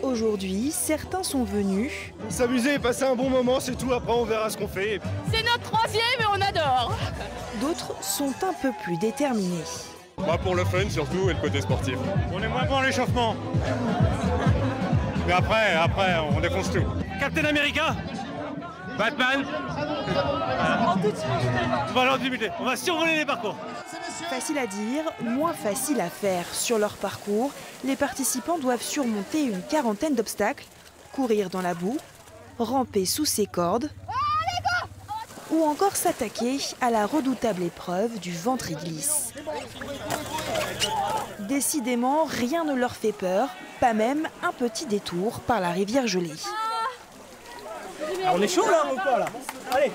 Aujourd'hui, certains sont venus s'amuser et passer un bon moment, c'est tout. Après, on verra ce qu'on fait. C'est notre troisième et on adore. D'autres sont un peu plus déterminés. Moi, pour le fun surtout et le côté sportif. On est moins bon à l'échauffement. Mais après, on défonce tout. Captain America, Batman. On va leur débuter. On va survoler les parcours. Facile à dire, moins facile à faire. Sur leur parcours, les participants doivent surmonter une quarantaine d'obstacles, courir dans la boue, ramper sous ses cordes ou encore s'attaquer à la redoutable épreuve du ventre-glisse. Décidément, rien ne leur fait peur, pas même un petit détour par la rivière gelée. On est chaud là ou pas là? Allez.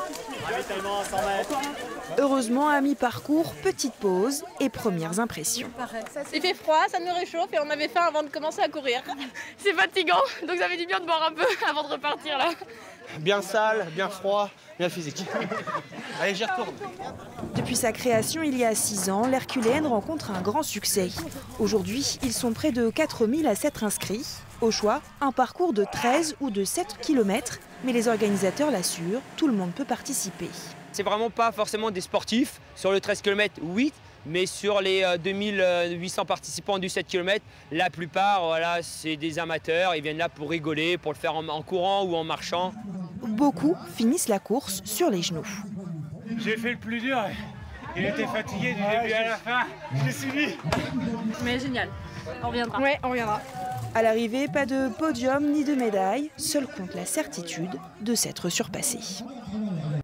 Heureusement, à mi-parcours, petite pause et premières impressions. Il fait froid, ça nous réchauffe et on avait faim avant de commencer à courir. C'est fatigant, donc ça fait du bien de boire un peu avant de repartir là. Bien sale, bien froid, bien physique. Allez, j'y retourne. Depuis sa création il y a 6 ans, l'Herculéenne rencontre un grand succès. Aujourd'hui, ils sont près de 4000 à s'être inscrits. Au choix, un parcours de 13 ou de 7 km, mais les organisateurs l'assurent, tout le monde peut participer. C'est vraiment pas forcément des sportifs. Sur le 13 km, oui, mais sur les 2800 participants du 7 km, la plupart, voilà, c'est des amateurs. Ils viennent là pour rigoler, pour le faire en courant ou en marchant. Beaucoup finissent la course sur les genoux. J'ai fait le plus dur. Il était fatigué du début à la fin. Je l'ai suivi. Mais génial, on reviendra. Ouais, on reviendra. À l'arrivée, pas de podium ni de médaille, seul compte la certitude de s'être surpassé.